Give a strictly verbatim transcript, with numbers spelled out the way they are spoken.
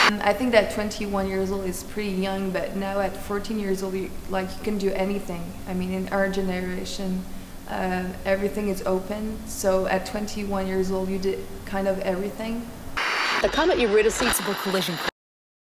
I think that twenty-one years old is pretty young, but now at fourteen years old, you, like you can do anything. I mean, in our generation, uh, everything is open. So at twenty-one years old, you did kind of everything. The Comet Eurydice collision.